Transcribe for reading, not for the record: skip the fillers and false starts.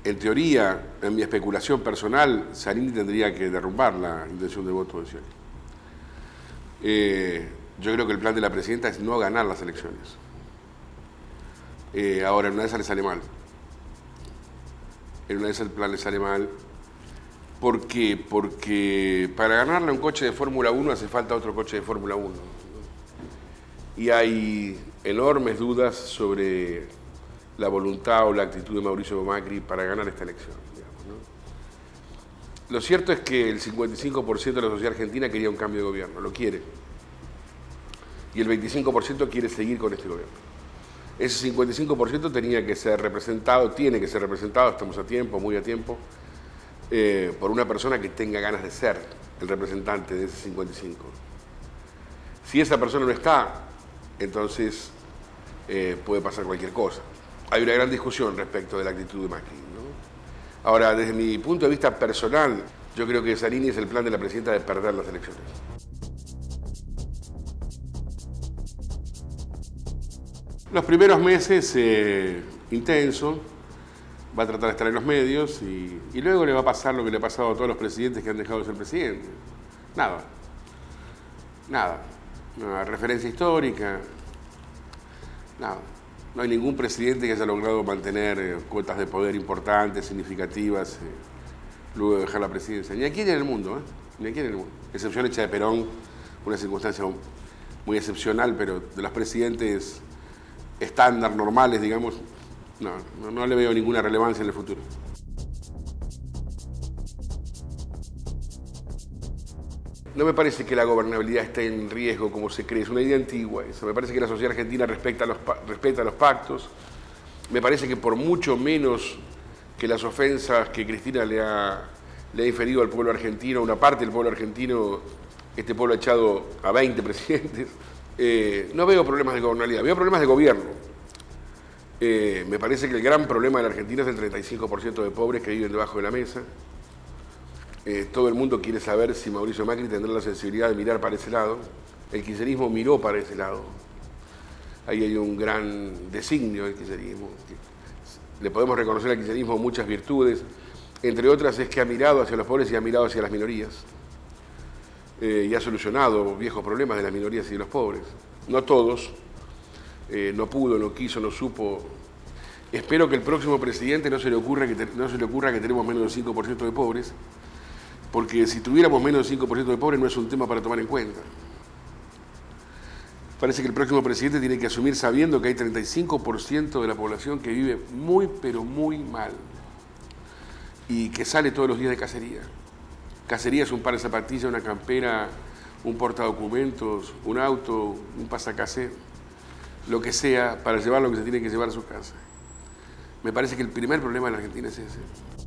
En teoría, en mi especulación personal, Zanini tendría que derrumbar la intención de voto de Scioli. Yo creo que el plan de la presidenta es no ganar las elecciones. Ahora, en una de esas le sale mal. En una de esas el plan le sale mal. ¿Por qué? Porque para ganarle un coche de Fórmula 1 hace falta otro coche de Fórmula 1. Y hay enormes dudas sobre la voluntad o la actitud de Mauricio Macri para ganar esta elección, digamos, ¿no? Lo cierto es que el 55% de la sociedad argentina quería un cambio de gobierno, lo quiere. Y el 25% quiere seguir con este gobierno. Ese 55% tenía que ser representado, tiene que ser representado, estamos a tiempo, muy a tiempo, por una persona que tenga ganas de ser el representante de ese 55. Si esa persona no está, entonces puede pasar cualquier cosa. Hay una gran discusión respecto de la actitud de Macri, ¿no? Ahora, desde mi punto de vista personal, yo creo que Zanini es el plan de la presidenta de perder las elecciones. Los primeros meses intenso, va a tratar de estar en los medios y luego le va a pasar lo que le ha pasado a todos los presidentes que han dejado de ser presidentes. Nada. Una referencia histórica, nada. No hay ningún presidente que haya logrado mantener cuotas de poder importantes, significativas, luego de dejar la presidencia. Ni aquí ni en el mundo, ni aquí ni en el mundo. Excepción hecha de Perón, una circunstancia muy excepcional, pero de los presidentes estándar, normales, digamos, no le veo ninguna relevancia en el futuro. No me parece que la gobernabilidad esté en riesgo como se cree, es una idea antigua esa. Me parece que la sociedad argentina respeta los pactos. Me parece que por mucho menos que las ofensas que Cristina le ha inferido al pueblo argentino, una parte del pueblo argentino, este pueblo ha echado a 20 presidentes, no veo problemas de gobernabilidad, veo problemas de gobierno. Me parece que el gran problema de la Argentina es el 35% de pobres que viven debajo de la mesa. Todo el mundo quiere saber si Mauricio Macri tendrá la sensibilidad de mirar para ese lado. El kirchnerismo miró para ese lado. Ahí hay un gran designio del kirchnerismo. Le podemos reconocer al kirchnerismo muchas virtudes, entre otras es que ha mirado hacia los pobres y ha mirado hacia las minorías. Y ha solucionado viejos problemas de las minorías y de los pobres. No todos, no pudo, no quiso, no supo. Espero que el próximo presidente no se le ocurra que tenemos menos del 5% de pobres, porque si tuviéramos menos del 5% de pobres no es un tema para tomar en cuenta. Parece que el próximo presidente tiene que asumir sabiendo que hay 35% de la población que vive muy, pero muy mal y que sale todos los días de cacería. Cacería es un par de zapatillas, una campera, un portadocumentos, un auto, un pasacasé, lo que sea para llevar lo que se tiene que llevar a su casa. Me parece que el primer problema de la Argentina es ese.